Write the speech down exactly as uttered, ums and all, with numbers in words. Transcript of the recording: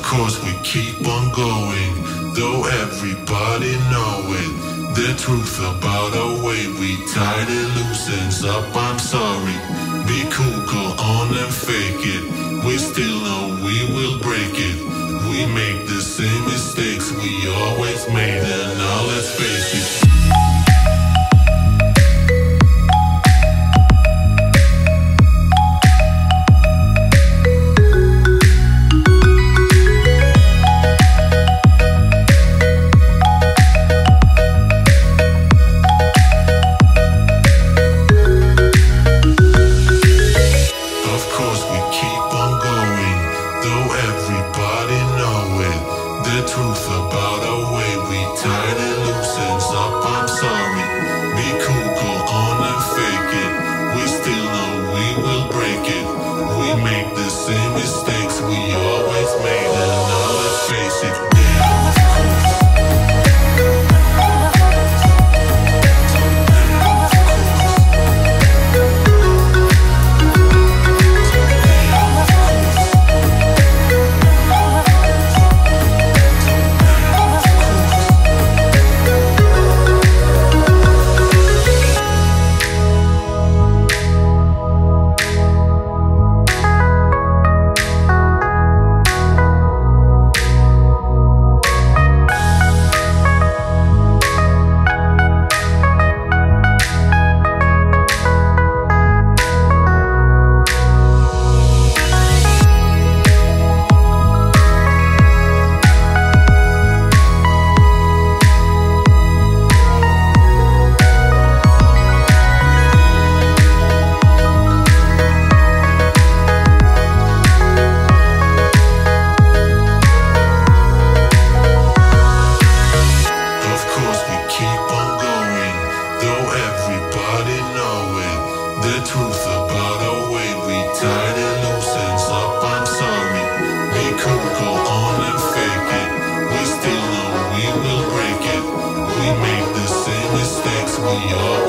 course we keep on going, though everybody know it. The truth about our way we tied it loose ends up, I'm sorry. Be cool, go on and fake it. We still know we will break it. We make the same mistakes we always made, and now let's face it. The truth about our way we tied it loose ends up, I'm sorry. Be cool, go on and fake it. We still know we will break it. We make the same mistakes we always made, and now let's face it. The truth about our way we tied it loose ends up, I'm sorry. Be cool, go on and fake it. We still know we will break it. We make the same mistakes we always